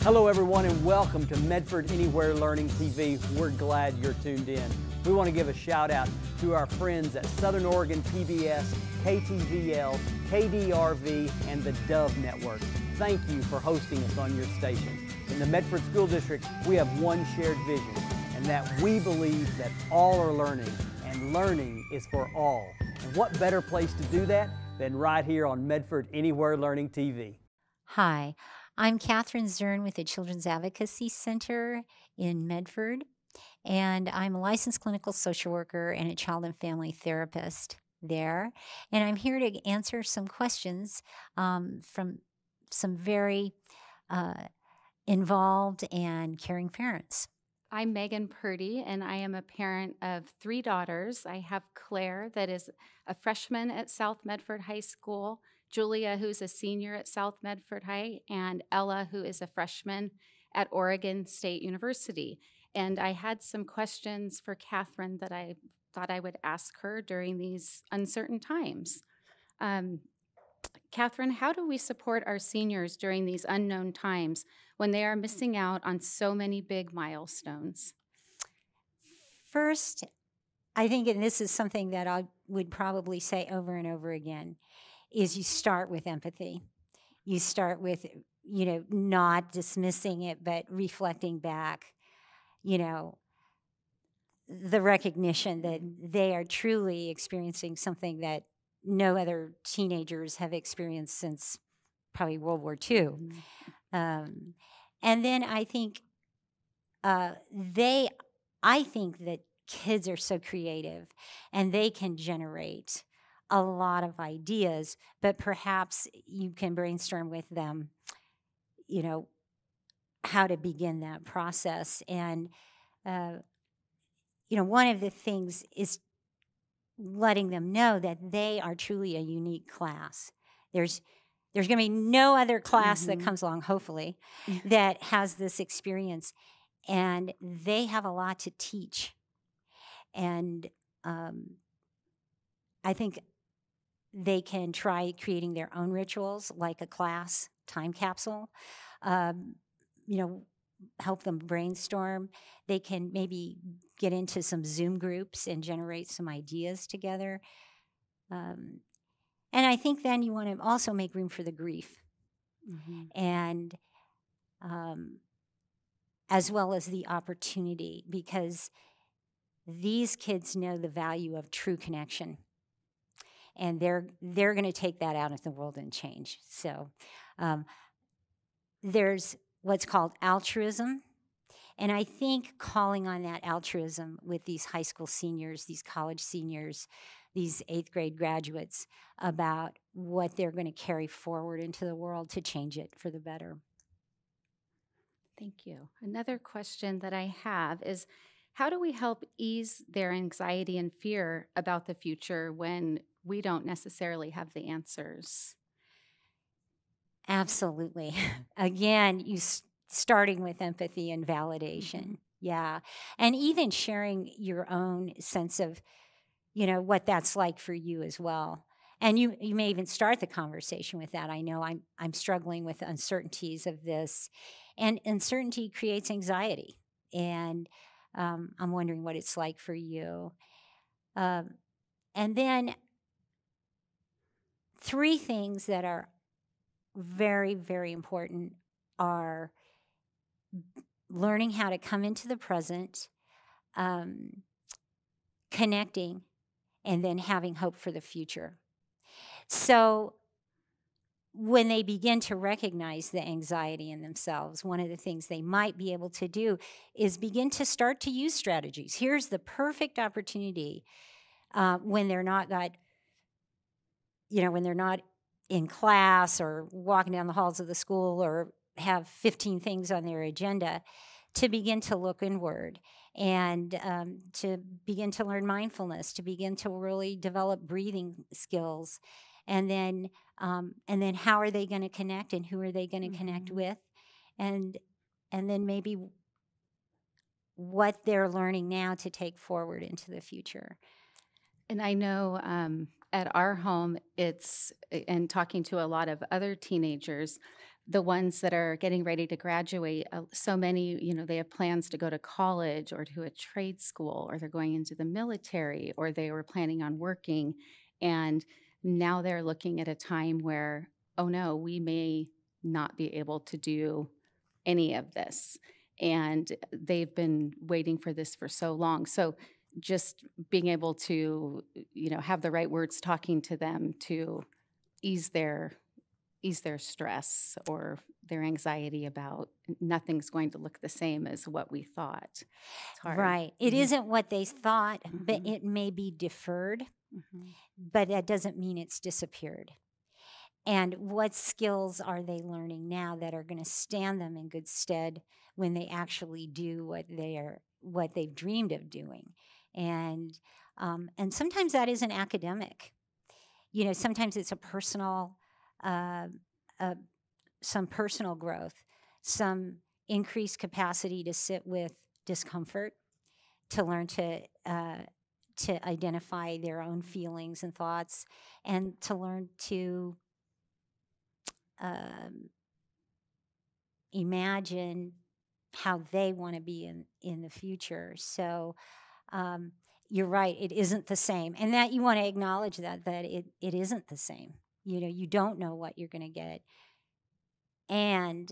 Hello everyone and welcome to Medford Anywhere Learning TV. We're glad you're tuned in. We want to give a shout out to our friends at Southern Oregon PBS, KTVL, KDRV, and the Dove Network. Thank you for hosting us on your station. In the Medford School District, we have one shared vision, and that we believe that all are learning, and learning is for all. And what better place to do that than right here on Medford Anywhere Learning TV. Hi, I'm Catherine Zern with the Children's Advocacy Center in Medford, and I'm a licensed clinical social worker and a child and family therapist there. And I'm here to answer some questions from some very involved and caring parents. I'm Megan Purdy, and I am a parent of 3 daughters. I have Claire, that is a freshman at South Medford High School, Julia, who's a senior at South Medford High, and Ella, who is a freshman at Oregon State University. And I had some questions for Catherine that I thought I would ask her during these uncertain times. Catherine, how do we support our seniors during these unknown times when they are missing out on so many big milestones? First, I think, and this is something that I would probably say over and over again, is you start with empathy. You start with, not dismissing it, but reflecting back, the recognition that they are truly experiencing something that no other teenagers have experienced since probably World War II. And then I think I think that kids are so creative and they can generate a lot of ideas, but perhaps you can brainstorm with them, how to begin that process. And, one of the things is letting them know that they are truly a unique class. There's going to be no other class that comes along, hopefully, that has this experience. And they have a lot to teach. And I think they can try creating their own rituals, like a class time capsule, help them brainstorm. They can maybe get into some Zoom groups and generate some ideas together. And I think then you want to also make room for the grief. And as well as the opportunity, because these kids know the value of true connection. And they're going to take that out into the world and change. So there's what's called altruism. And I think calling on that altruism with these high school seniors, these college seniors, these 8th grade graduates, about what they're going to carry forward into the world to change it for the better. Thank you. Another question that I have is, how do we help ease their anxiety and fear about the future when we don't necessarily have the answers? Absolutely. Again, starting with empathy and validation. Yeah. And even sharing your own sense of, what that's like for you as well. And you may even start the conversation with that. I know I'm struggling with uncertainties of this. And uncertainty creates anxiety. And I'm wondering what it's like for you. And then 3 things that are very, very important are learning how to come into the present, connecting, and then having hope for the future. So when they begin to recognize the anxiety in themselves, one of the things they might be able to do is begin to start to use strategies. Here's the perfect opportunity when they're not when they're not in class or walking down the halls of the school or have 15 things on their agenda, to begin to look inward and to begin to learn mindfulness, to begin to really develop breathing skills. And then how are they going to connect and who are they going to connect with? And then maybe what they're learning now to take forward into the future. And I know at our home, and talking to a lot of other teenagers, the ones that are getting ready to graduate, so many, they have plans to go to college or to a trade school, or they're going into the military, or they were planning on working. And now they're looking at a time where, oh no, we may not be able to do any of this. And they've been waiting for this for so long. So just being able to, have the right words talking to them to ease their stress or their anxiety about nothing's going to look the same as what we thought. It's hard. Right. It isn't what they thought, but Mhm. it may be deferred, Mhm. but that doesn't mean it's disappeared. And what skills are they learning now that are going to stand them in good stead when they actually do what they've dreamed of doing? And sometimes that isn't academic. Sometimes it's a personal, some personal growth, some increased capacity to sit with discomfort, to learn to identify their own feelings and thoughts, and to learn to imagine how they want to be in the future. So you're right, it isn't the same. And that you want to acknowledge that it isn't the same. You don't know what you're going to get. And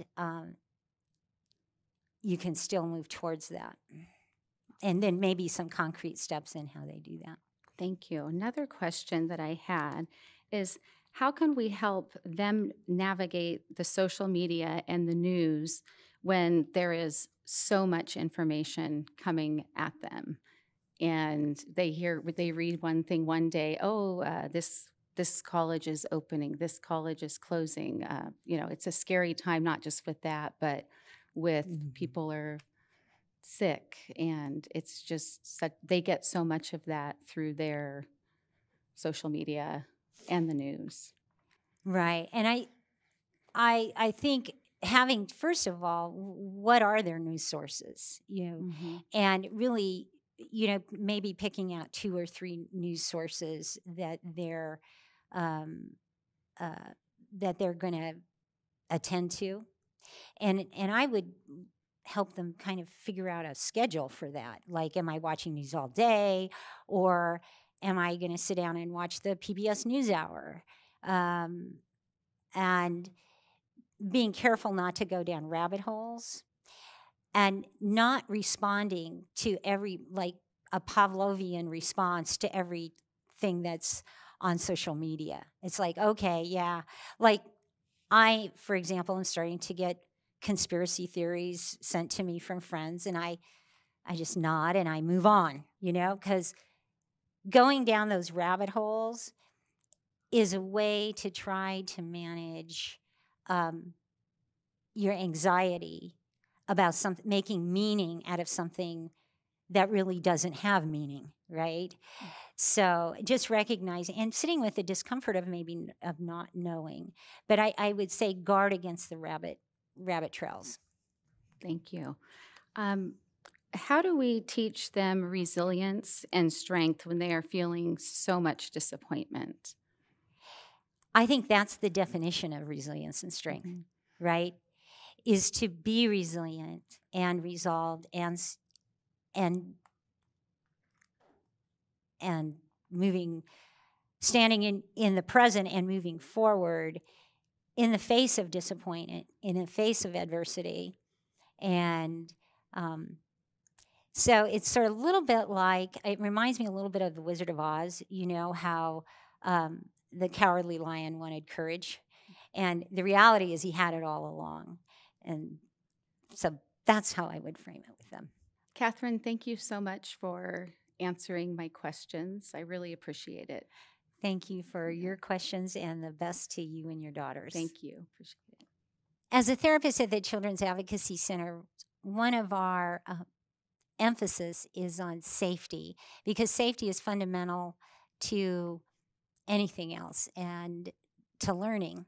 you can still move towards that. And then maybe some concrete steps in how they do that. Thank you. Another question that I had is, how can we help them navigate the social media and the news when there is so much information coming at them? And they read one thing one day, this college is opening, this college is closing. It's a scary time, not just with that, but with people are sick, and it's just they get so much of that through their social media and the news. Right. And I think having, first of all, what are their news sources? And really, maybe picking out 2 or 3 news sources that they're going to attend to, and I would help them kind of figure out a schedule for that. Like, am I watching news all day, or am I going to sit down and watch the PBS NewsHour? And being careful not to go down rabbit holes, and not responding to a Pavlovian response to everything that's on social media. It's like, okay, yeah. Like, I, for example, am starting to get conspiracy theories sent to me from friends, and I just nod and I move on, because going down those rabbit holes is a way to try to manage your anxiety about making meaning out of something that really doesn't have meaning, right? So just recognizing and sitting with the discomfort of of not knowing. But I would say guard against the rabbit trails. Thank you. How do we teach them resilience and strength when they are feeling so much disappointment? I think that's the definition of resilience and strength, right? Is to be resilient and resolved and moving, standing in the present and moving forward in the face of disappointment, in the face of adversity. And so it's sort of a little bit like, it reminds me a little bit of The Wizard of Oz, how the Cowardly Lion wanted courage. And the reality is he had it all along. And so that's how I would frame it with them. Catherine, thank you so much for answering my questions. I really appreciate it. Thank you for your questions, and the best to you and your daughters. Thank you. Appreciate it. As a therapist at the Children's Advocacy Center, one of our emphasis is on safety, because safety is fundamental to anything else and to learning.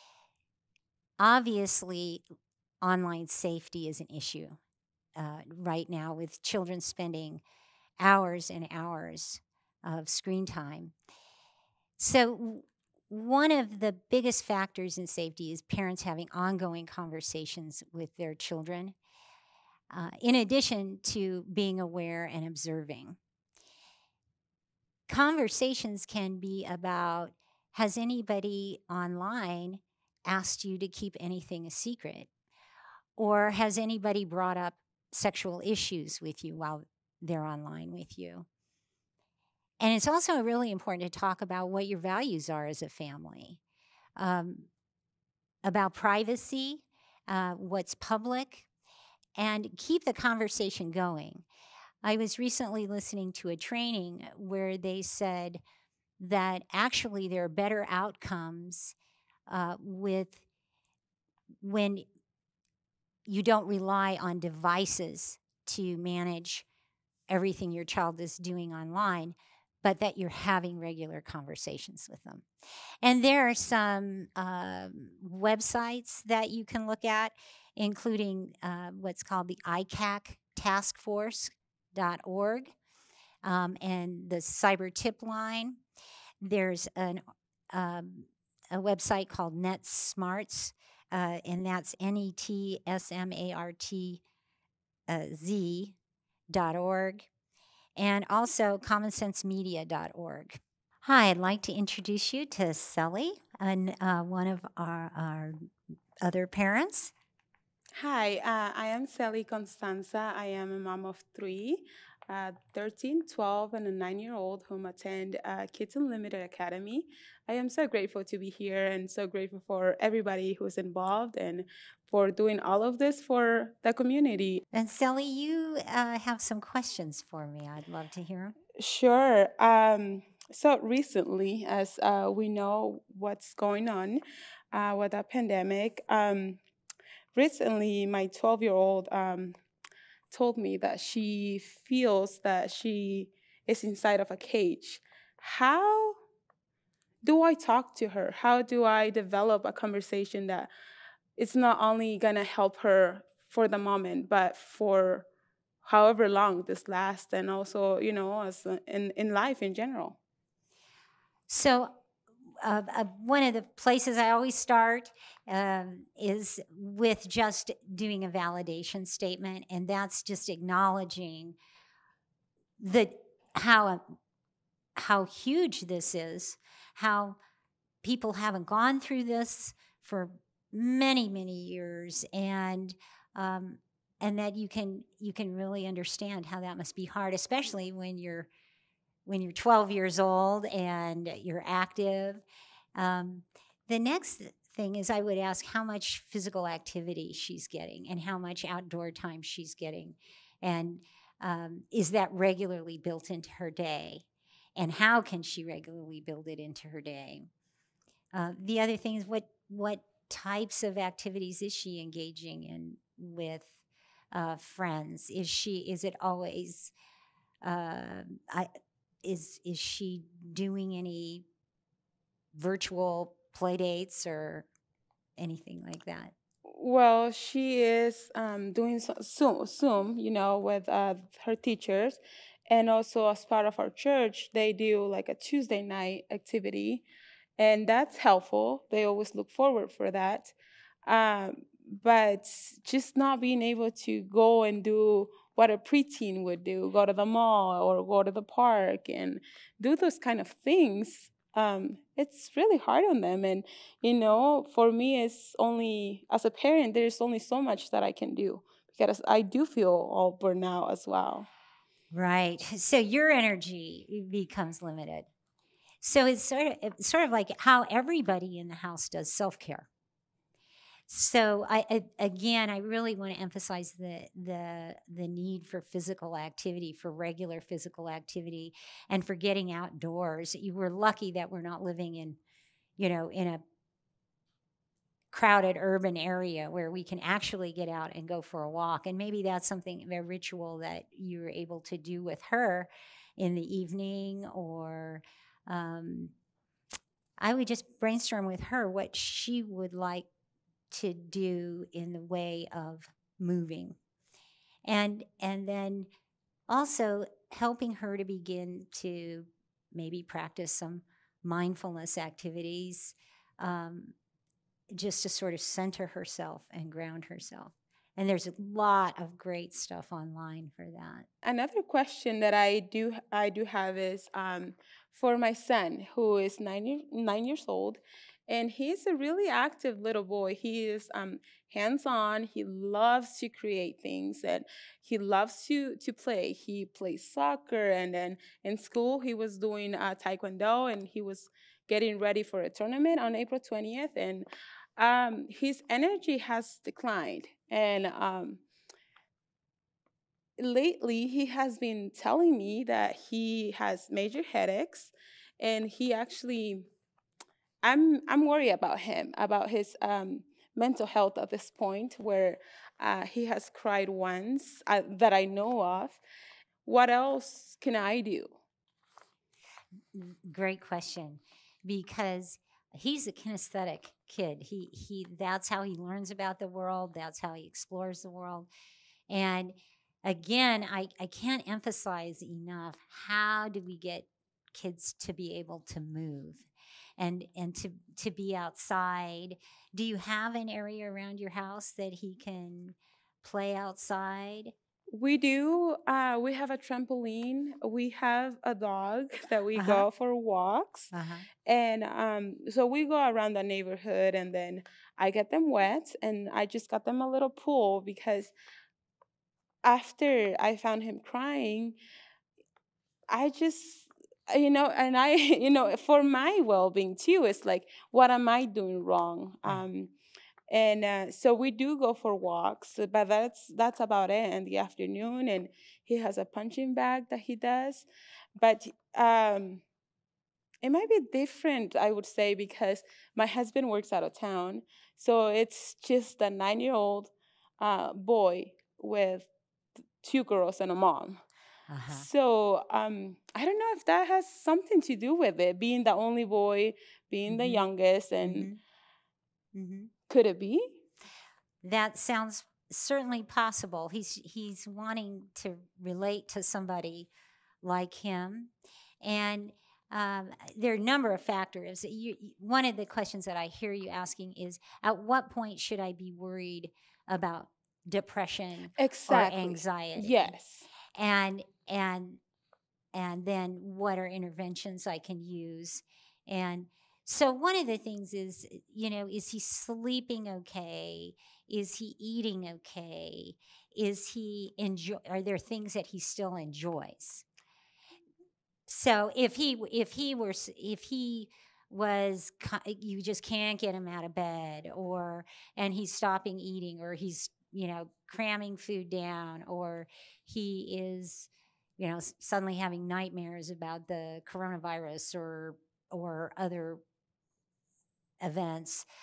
Obviously, online safety is an issue right now, with children spending hours and hours of screen time. So one of the biggest factors in safety is parents having ongoing conversations with their children, in addition to being aware and observing. Conversations can be about, has anybody online asked you to keep anything a secret? Or has anybody brought up sexual issues with you while they're online with you? And it's also really important to talk about what your values are as a family, about privacy, what's public, and keep the conversation going. I was recently listening to a training where they said that actually there are better outcomes with when you don't rely on devices to manage everything your child is doing online, but that you're having regular conversations with them. And there are some websites that you can look at, including what's called the ICAC Task Force.org and the Cyber Tip Line. There's a website called NetSmarts, and that's NETSMARTZ.org, and also commonsensemedia.org. Hi, I'd like to introduce you to Sally, and one of our other parents. Hi, I am Sally Constanza. I am a mom of three, 13, 12, and a 9-year-old whom attend Kids Unlimited Academy. I am so grateful to be here and so grateful for everybody who's involved and for doing all of this for the community. And Sally, you have some questions for me. I'd love to hear them. Sure. So recently, as we know what's going on with the pandemic, recently my 12-year-old told me that she feels that she is inside of a cage. How do I talk to her? How do I develop a conversation that it's not only going to help her for the moment, but for however long this lasts, and also, you know, as in life in general? So one of the places I always start is with just doing a validation statement, and that's just acknowledging how huge this is, how people haven't gone through this for many, many years, and that you can really understand how that must be hard, especially when you're 12 years old and you're active. The next thing is I would ask how much physical activity she's getting and how much outdoor time she's getting. And is that regularly built into her day? And how can she regularly build it into her day? The other thing is what types of activities is she engaging in with friends? Is it always, is she doing any virtual play dates or anything like that? Well, she is doing Zoom, you know, with her teachers. And also as part of our church, they do like a Tuesday night activity. And that's helpful. They always look forward for that. But just not being able to go and do what a preteen would do, go to the mall or go to the park and do those kind of things, it's really hard on them. And, you know, for me, it's only, as a parent, there's only so much that I can do because I do feel all burnt out as well. Right. So your energy becomes limited. So it's sort of like how everybody in the house does self-care. So I really want to emphasize the need for physical activity, for regular physical activity, and for getting outdoors. You were lucky that we're not living in a crowded urban area where we can actually get out and go for a walk. And maybe that's something, a ritual that you're able to do with her in the evening, or I would just brainstorm with her what she would like to do in the way of moving. And then also helping her to begin to maybe practice some mindfulness activities, just to sort of center herself and ground herself. And there's a lot of great stuff online for that. Another question that I do have is for my son, who is 9 years old, and he's a really active little boy. He is hands-on. He loves to create things, and he loves to play. He plays soccer, and then in school he was doing taekwondo, and he was getting ready for a tournament on April 20th, and his energy has declined, and lately he has been telling me that he has major headaches, and he actually, I'm worried about him, about his mental health at this point, where he has cried once that I know of. What else can I do? Great question, because he's a kinesthetic kid. He that's how he learns about the world. That's how he explores the world. And again, I can't emphasize enough, how do we get kids to be able to move and to be outside? Do you have an area around your house that he can play outside? We do. We have a trampoline. We have a dog that we go for walks. And so we go around the neighborhood, and then I get them wet, and I just got them a little pool, because after I found him crying, I just, and I, for my well-being too, it's like, what am I doing wrong? And so we do go for walks, but that's about it in the afternoon. And he has a punching bag that he does. But it might be different, I would say, because my husband works out of town. So it's just a 9-year-old boy with 2 girls and a mom. So I don't know if that has something to do with it, being the only boy, being the youngest, and could it be? That sounds certainly possible. He's wanting to relate to somebody like him, and there are a number of factors. One of the questions that I hear you asking is, at what point should I be worried about depression or anxiety? Yes. And then what are interventions I can use? And so one of the things is, is he sleeping okay? Is he eating okay? Are there things that he still enjoys? So if he was, you just can't get him out of bed, and he's stopping eating, or he's, cramming food down, or he is, suddenly having nightmares about the coronavirus or other events,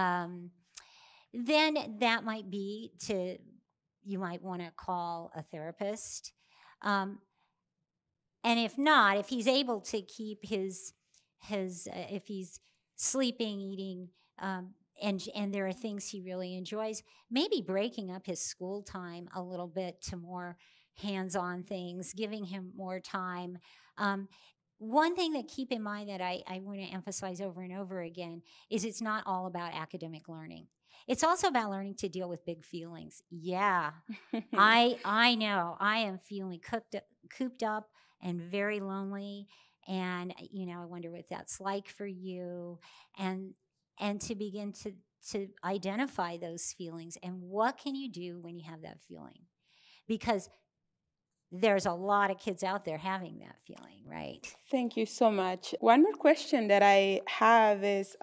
then that might be you might want to call a therapist. And if not, if he's able to keep his if he's sleeping, eating, and there are things he really enjoys, maybe breaking up his school time a little bit to more hands-on things, giving him more time. One thing to keep in mind that I want to emphasize over and over again is it's not all about academic learning. It's also about learning to deal with big feelings. Yeah, I know. I am feeling cooped up and very lonely, and I wonder what that's like for you, and to begin to identify those feelings, and what can you do when you have that feeling, because there's a lot of kids out there having that feeling, right? Thank you so much. One more question that I have is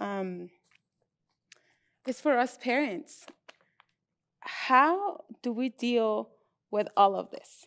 for us parents. How do we deal with all of this?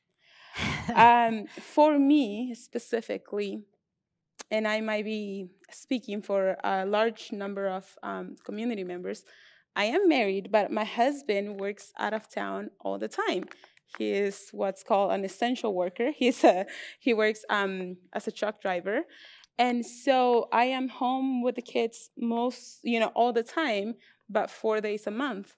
For me specifically, and I might be speaking for a large number of community members, I am married, but my husband works out of town all the time. He is what's called an essential worker. He works as a truck driver. And so I am home with the kids all the time, but 4 days a month.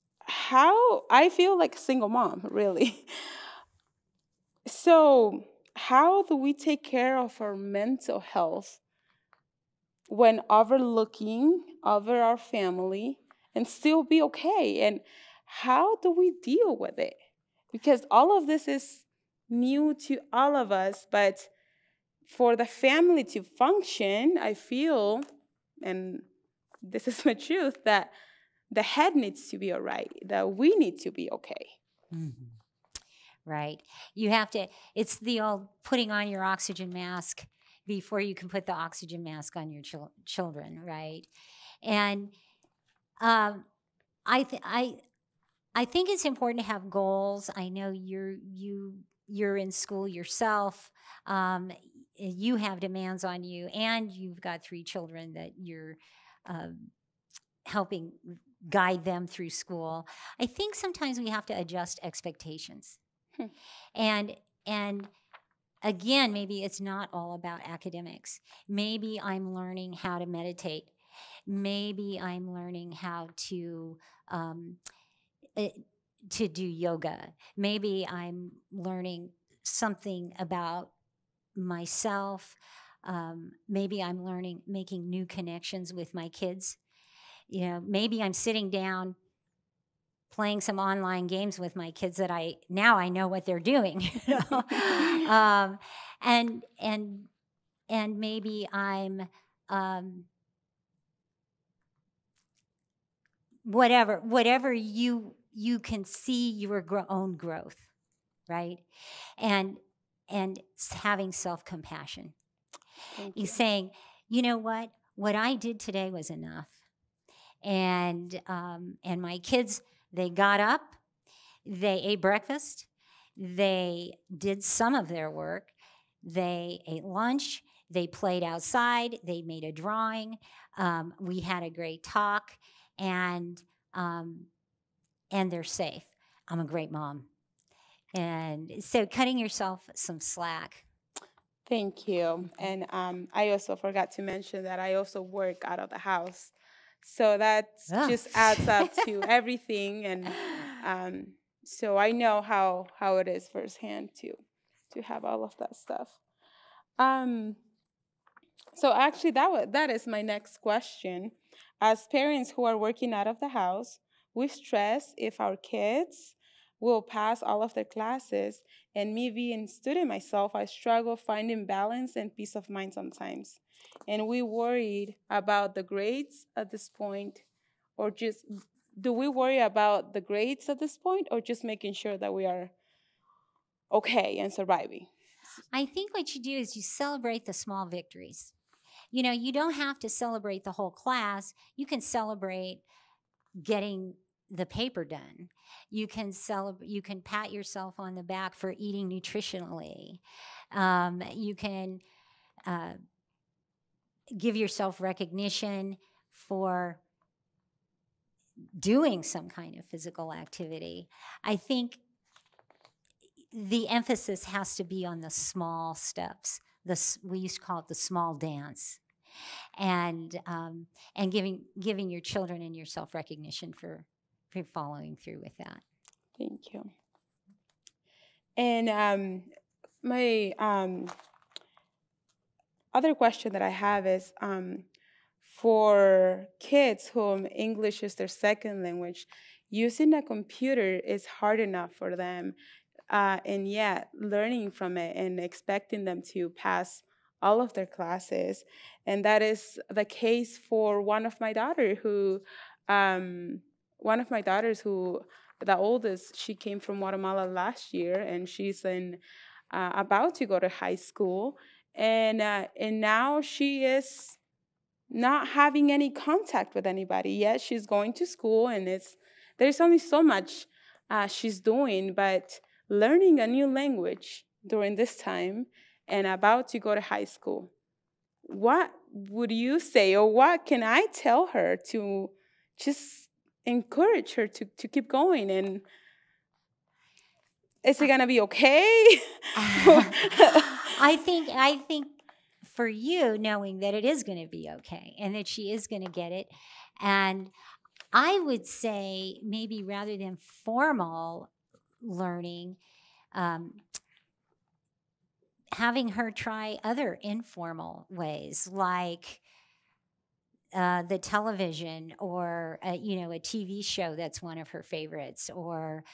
How I feel like a single mom, really. So how do we take care of our mental health when overlooking over our family and still be okay? And how do we deal with it? Because all of this is new to all of us, but for the family to function, I feel, and this is my truth, that the head needs to be all right, that we need to be okay. Mm-hmm. Right. You have to, it's the old putting on your oxygen mask before you can put the oxygen mask on your children, right? And I think it's important to have goals. I know you're in school yourself. You have demands on you, and you've got 3 children that you're helping guide them through school. I think sometimes we have to adjust expectations. And again, maybe it's not all about academics. Maybe I'm learning how to meditate. Maybe I'm learning how to do yoga. Maybe I'm learning something about myself. Maybe I'm learning, making new connections with my kids. You know, maybe I'm sitting down playing some online games with my kids that I know what they're doing. You know? And maybe I'm whatever you can see your own growth, right? And having self-compassion. You're saying, you know what I did today was enough. And my kids, they got up, they ate breakfast, they did some of their work, they ate lunch, they played outside, they made a drawing, we had a great talk, and they're safe. I'm a great mom. And so cutting yourself some slack. Thank you. And I also forgot to mention that I also work out of the house. So that just adds up to everything. And so I know how it is firsthand to have all of that stuff. So actually, that is my next question. As parents who are working out of the house, we stress if our kids will pass all of their classes. And me being a student myself, I struggle finding balance and peace of mind sometimes. And we worried about the grades at this point, or just, do we worry about the grades at this point, or just making sure that we are okay and surviving? I think what you do is you celebrate the small victories. You know, you don't have to celebrate the whole class. You can celebrate getting the paper done. You can pat yourself on the back for eating nutritionally. You can give yourself recognition for doing some kind of physical activity. I think the emphasis has to be on the small steps. We used to call it the small dance, and giving your children and yourself recognition for following through with that. Thank you. And my other question that I have is, for kids whom English is their second language, using a computer is hard enough for them, and yet learning from it and expecting them to pass all of their classes. And that is the case for one of my daughters who, the oldest, she came from Guatemala last year, and she's about to go to high school. And now she is not having any contact with anybody yet. She's going to school, and there's only so much she's doing, but learning a new language during this time and about to go to high school. What would you say, or what can I tell her to just encourage her to keep going? And is it gonna be okay? I think for you, knowing that it is going to be okay and that she is going to get it, and I would say maybe rather than formal learning, having her try other informal ways, like the television, or a TV show that's one of her favorites, or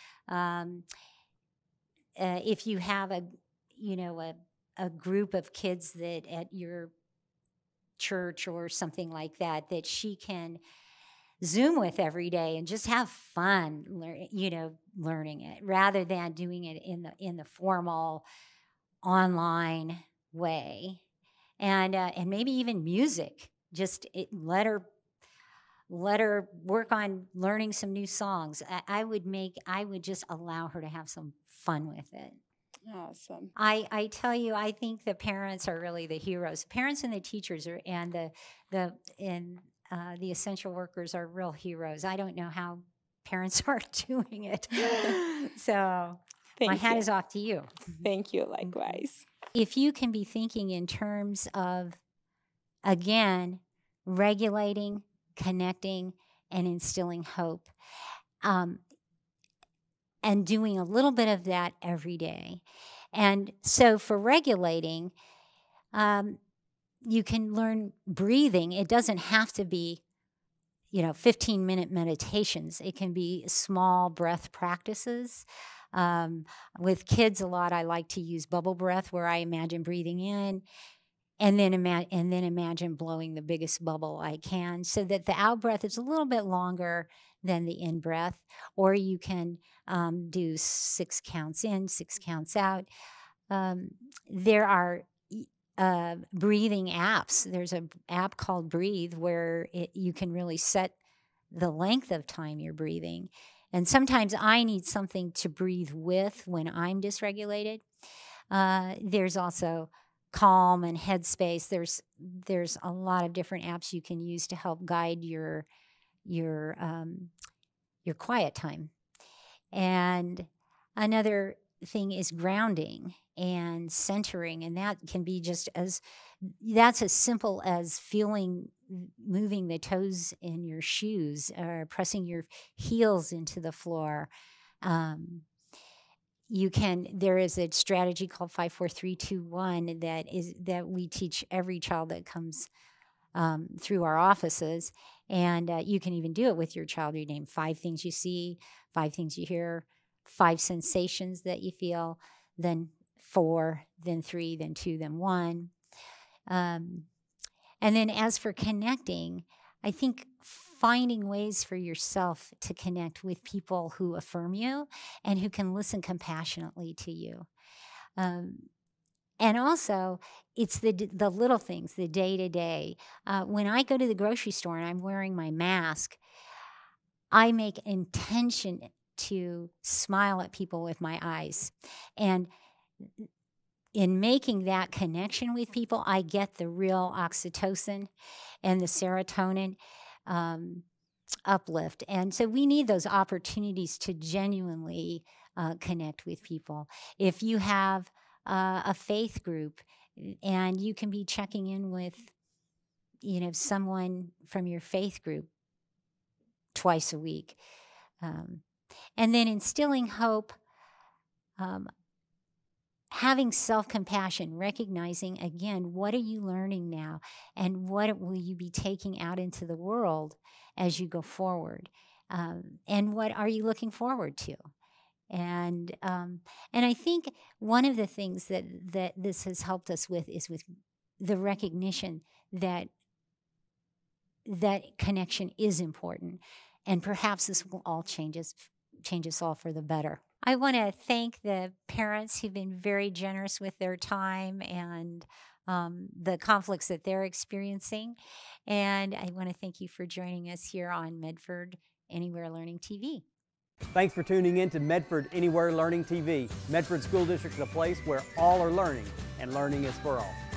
if you have a group of kids that at your church or something like that she can Zoom with every day and just have fun, learning it, rather than doing it in the formal online way, and maybe even music. Just let her work on learning some new songs. I would just allow her to have some fun with it. Awesome. I tell you, I think the parents are really the heroes. Parents and the teachers and the essential workers are real heroes. I don't know how parents are doing it. So my hat is off to you. Thank you, likewise. If you can be thinking in terms of, again, regulating, connecting, and instilling hope, and doing a little bit of that every day. And so for regulating, you can learn breathing. It doesn't have to be, 15-minute meditations. It can be small breath practices. With kids a lot, I like to use bubble breath, where I imagine breathing in and then imagine blowing the biggest bubble I can, so that the out breath is a little bit longer than the in breath. Or you can do 6 counts in, 6 counts out. There are breathing apps. There's an app called Breathe, where you can really set the length of time you're breathing. And sometimes I need something to breathe with when I'm dysregulated. There's also Calm and Headspace. There's a lot of different apps you can use to help guide your quiet time. And another thing is grounding and centering, and that can be that's as simple as moving the toes in your shoes, or pressing your heels into the floor. There is a strategy called 5-4-3-2-1 that we teach every child that comes through our offices, and you can even do it with your child. You name 5 things you see, 5 things you hear, 5 sensations that you feel, then 4, then 3, then 2, then 1. And then as for connecting, I think finding ways for yourself to connect with people who affirm you and who can listen compassionately to you. And also, it's the little things, the day-to-day. When I go to the grocery store and I'm wearing my mask, I make intention to smile at people with my eyes. And in making that connection with people, I get the real oxytocin and the serotonin uplift. And so we need those opportunities to genuinely connect with people. If you have a faith group, and you can be checking in with, someone from your faith group twice a week. And then instilling hope, having self-compassion, recognizing, again, what are you learning now, and what will you be taking out into the world as you go forward, and what are you looking forward to? And I think one of the things that this has helped us with is with the recognition that connection is important, and perhaps this will all change us all for the better. I want to thank the parents who've been very generous with their time and the conflicts that they're experiencing. And I want to thank you for joining us here on Medford Anywhere Learning TV. Thanks for tuning in to Medford Anywhere Learning TV. Medford School District is a place where all are learning, and learning is for all.